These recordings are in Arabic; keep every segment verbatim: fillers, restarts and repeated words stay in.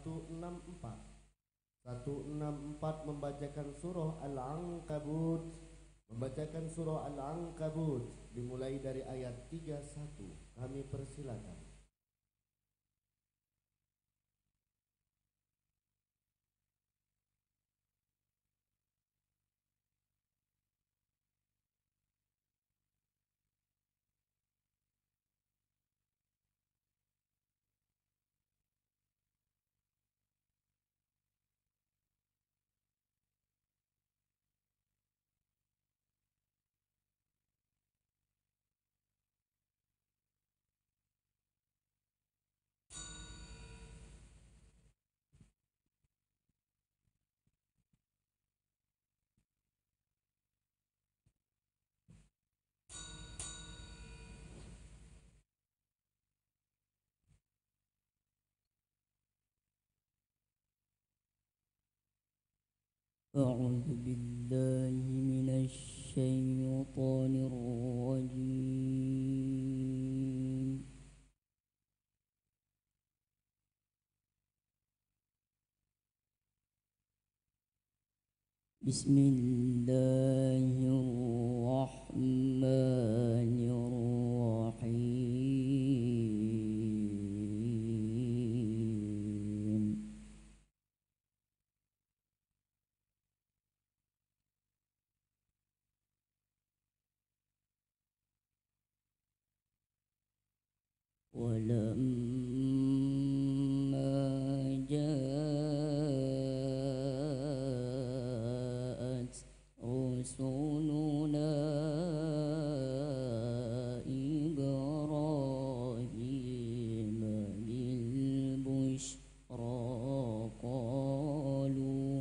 seratus enam puluh empat. seratus enam puluh empat membacakan surah Al-Ankabut. Membacakan surah Al-Ankabut dimulai dari ayat tiga puluh satu. Kami persilakan. أعوذ بالله من الشيطان الرجيم. بسم الله الرحمن الرحيم. ولما جاءت رسلنا إبراهيم بالبشرى قالوا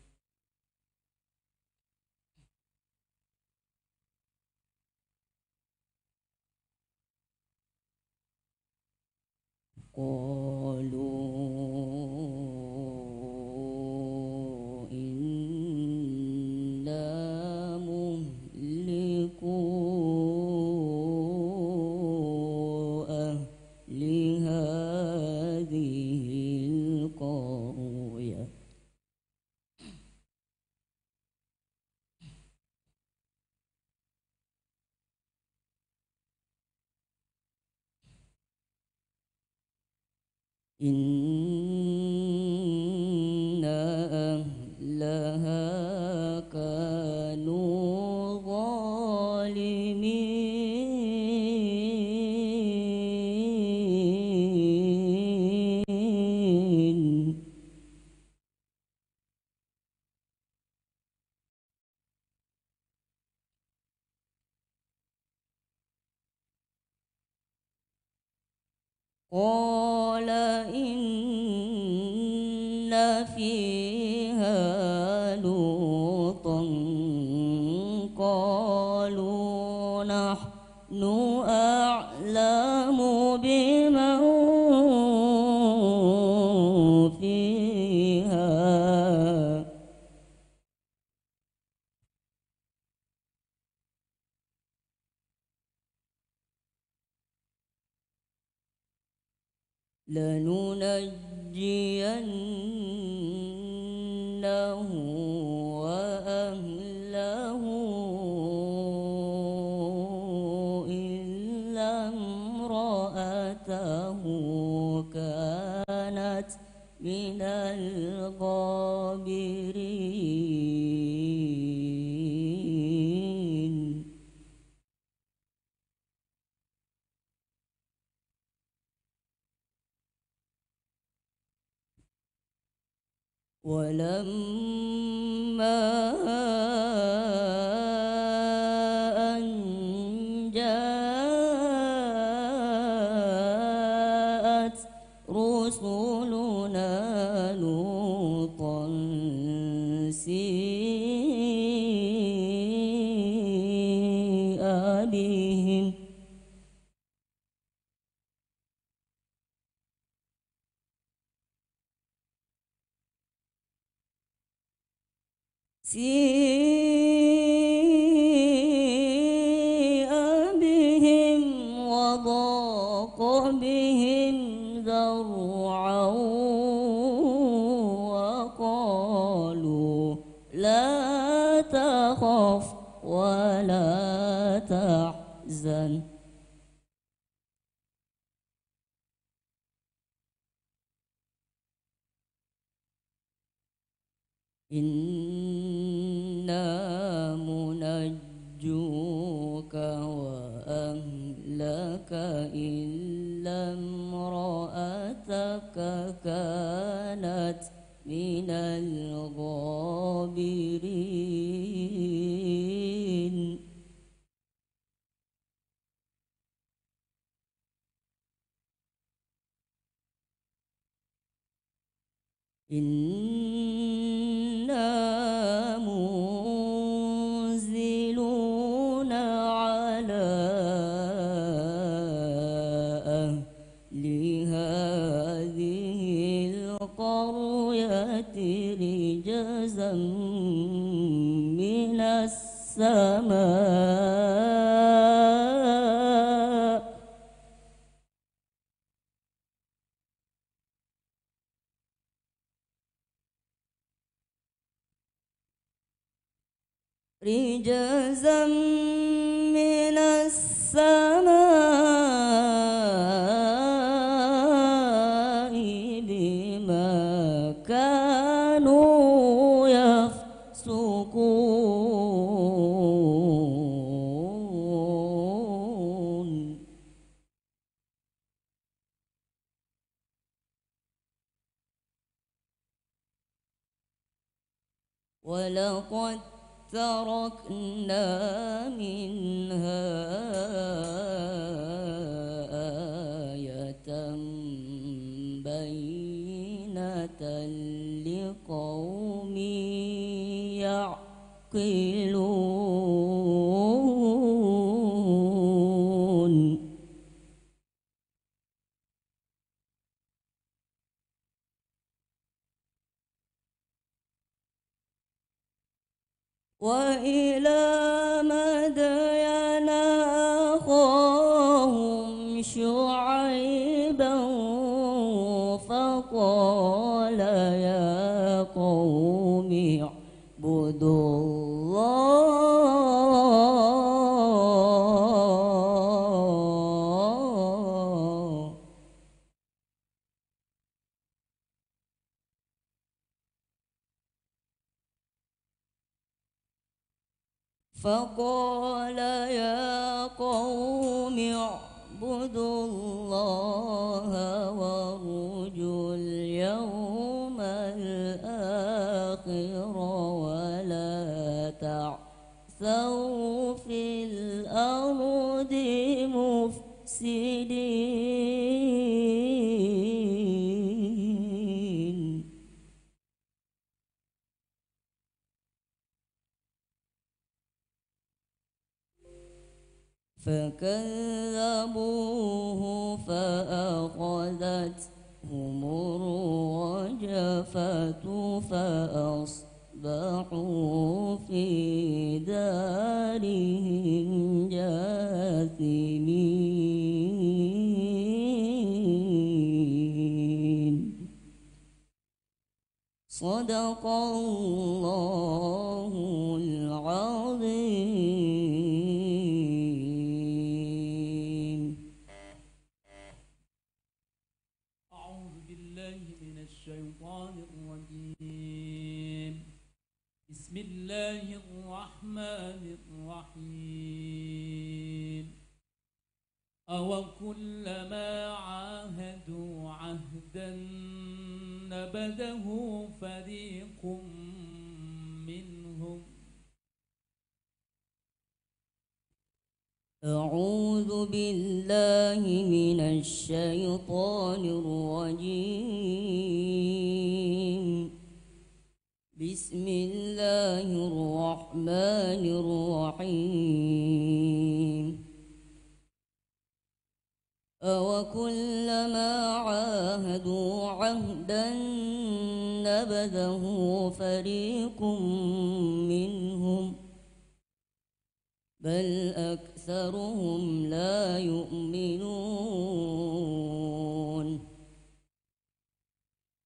قالوا إنا مهلكو أهل هذه القرية إن أهلها كانوا ظالمين. قال إن فيها لوطا قالوا نحن أعلم بمن فيها لننجينه وأهله إلا امرأته كانت من الغابرين. ولما أن جاءت رسلنا لوطا سيء بهم سيء بهم وضاق بهم ذرعا ولا تحزن إنا منجوك وأهلك إلا امرأتك كانت من الغابرين إنا منزلون على أهل هذه القرية رجزا من السماء رجزا من السماء بما كانوا يفسقون ولقد تركنا منها آية بينة لقوم يعقلون وإلى مدين أخاهم شعيبا فقال يا قوم اعبدوا الله فقال يا قوم اعبدوا الله وارجوا اليوم الآخر ولا تعثوا في الأرض مفسدين فكذبوه فأخذتهم الرجفة فأصبحوا في دارهم جاثمين صدق الله العظيم. أعوذ بالله من الشيطان الرجيم. بسم الله الرحمن الرحيم. أوكلما عاهدوا عهدا نبذه فريق منهم. أعوذ بالله من الشيطان الرجيم. بسم الله الرحمن الرحيم. أوكلما عاهدوا عهدا نبذه فريق منهم بل أكثرهم لا يؤمنون.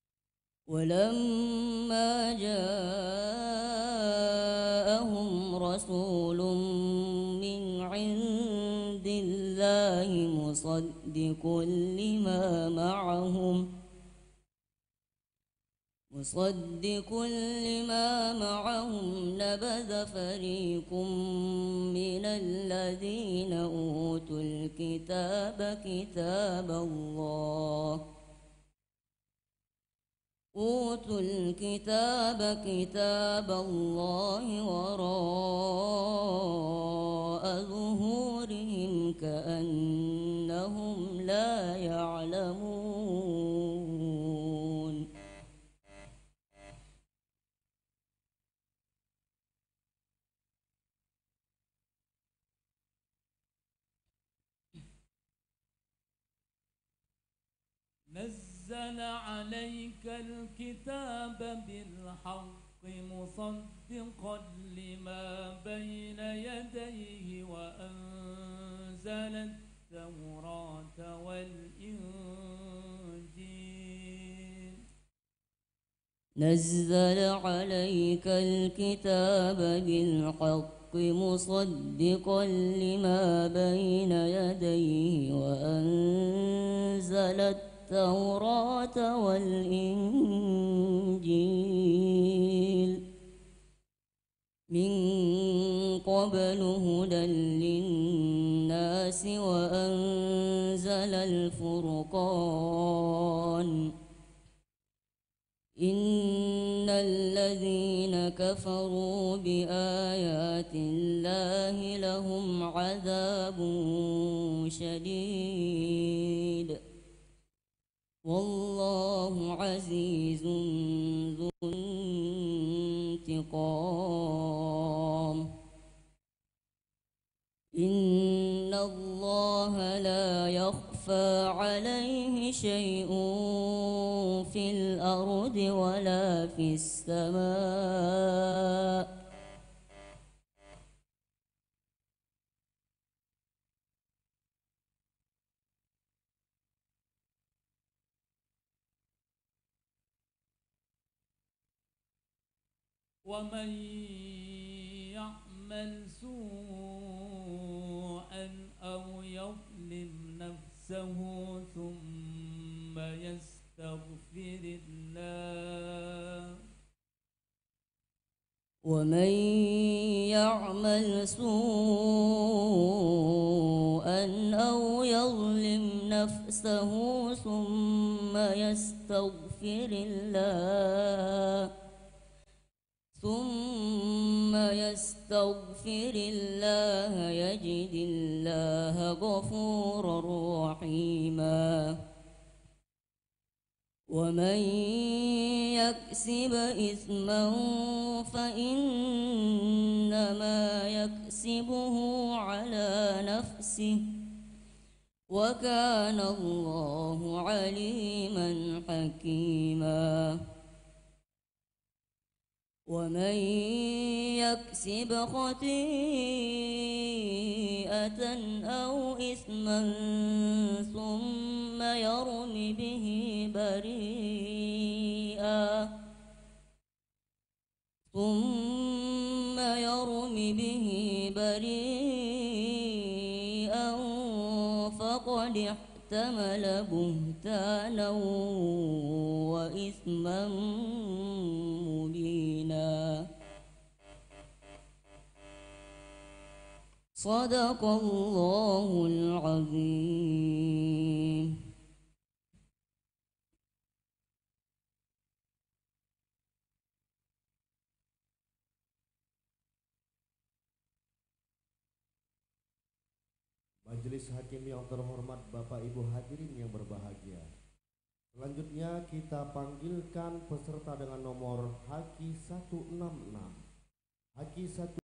ولما جاءهم رسول من عند الله مصدق لما معهم مصدق لما معهم نبذ فريق من الذين أوتوا الكتاب كتاب الله أوتوا الكتاب كتاب الله وراء ظهورهم كأنهم لا يعلمون نزل عليك الكتاب بالحق مصدقا لما بين يديه وأنزل التوراة والإنجيل نزل عليك الكتاب بالحق مصدقا لما بين يديه وأنزل التوراة والإنجيل من قبل هدى للناس وأنزل الفرقان إن الذين كفروا بآيات الله لهم عذاب شديد والله عزيز ذو انتقام إن الله لا يخفى عليه شيء في الأرض ولا في السماء ومن يعمل سوءا أو يظلم نفسه ثم يستغفر الله ومن يعمل سوءا أو يظلم نفسه ثم يستغفر الله ثم يستغفر الله يجد الله غفورا رحيما ومن يكسب إثما فإنما يكسبه على نفسه وكان الله عليما حكيما ومن يكسب خطيئة أو إثما ثم يرم به بريئا ثم يرم به بريئا فقد احتمل بهتانا وإثما مبينا صدق الله العظيم. Majelis Hakim yang terhormat, Bapak Ibu hadirin yang berbahagia. Selanjutnya kita panggilkan peserta dengan nomor H Q seratus enam puluh enam. H Q satu